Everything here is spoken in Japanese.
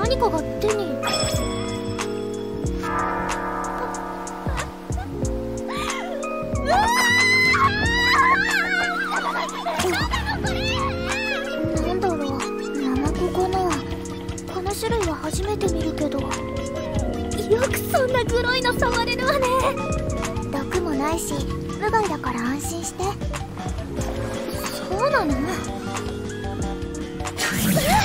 何かが手に。なんだろう、ナマコかな。この種類は初めて見るけど。よくそんなグロいの触れるわね。毒もないし無害だから安心して。そうなの？